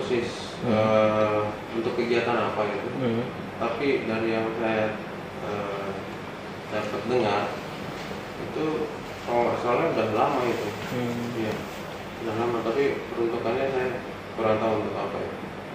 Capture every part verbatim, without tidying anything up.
persis Hmm. eh, untuk kegiatan apa gitu. Hmm. Tapi dari yang saya eh, dapat dengar itu kalau nggak salah udah lama itu. Hmm. Iya, udah lama. Tapi peruntukannya saya kurang tahu untuk apa ya.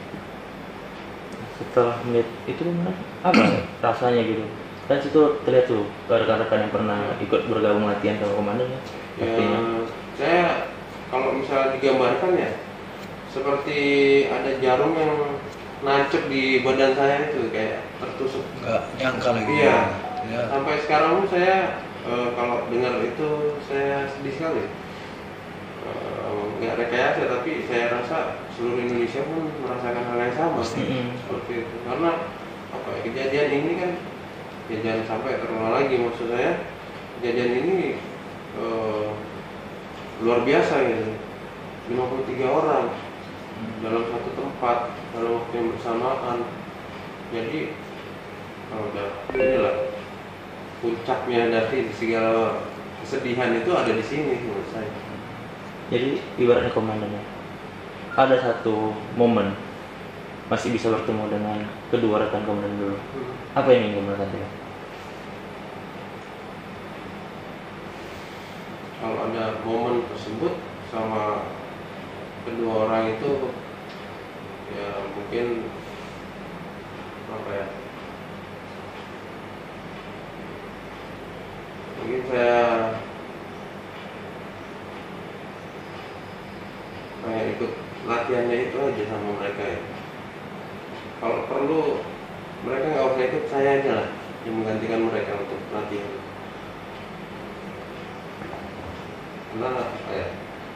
Setelah melihat itu gimana? Apa rasanya gitu? Kan situ terlihat tuh rekan-rekan yang pernah ikut bergabung latihan sama komandonya. Ya, Pastinya. saya kalau misalnya digambarkan ya seperti ada jarum yang nancep di badan saya itu kayak tertusuk. Nggak nyangka lagi. Iya. Ya. Sampai sekarang pun saya eh, kalau dengar itu saya sedih sekali. Eh, nggak rekayasa, tapi saya rasa seluruh Indonesia pun merasakan hal yang sama. Hmm. Seperti itu. Karena apa ya, kejadian ini kan ya jangan sampai terulang lagi. Maksud saya kejadian ini eh, luar biasa gitu. lima puluh tiga orang dalam satu tempat dalam waktu yang bersamaan. Jadi oh, udah inilah puncaknya dari segala kesedihan itu ada di sini menurut saya. Jadi ibaratnya komandannya ada satu momen masih bisa bertemu dengan kedua rekan komandan dulu. Hmm. Apa yang ingin komandan sampaikan? Kalau ada momen tersebut sama kedua orang itu ya mungkin apa ya, mungkin saya kayak ikut latihannya itu aja sama mereka ya. Kalau perlu mereka nggak usah ikut, saya aja lah yang menggantikan mereka untuk latihan. Karena apa ya,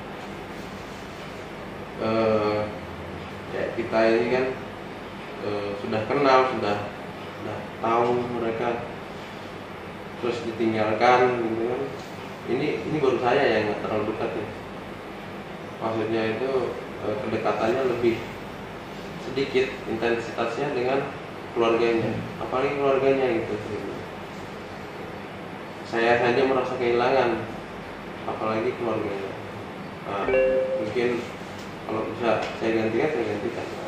eh, kayak kita ini kan eh, sudah kenal, sudah sudah tahu mereka, terus ditinggalkan gitu kan. Ini ini baru saya yang nggak terlalu dekat ya. Maksudnya itu eh, kedekatannya lebih sedikit intensitasnya dengan keluarganya, apalagi keluarganya gitu. Saya saja merasa kehilangan, apalagi keluarganya. Nah, mungkin kalau bisa saya gantikan, saya gantikan.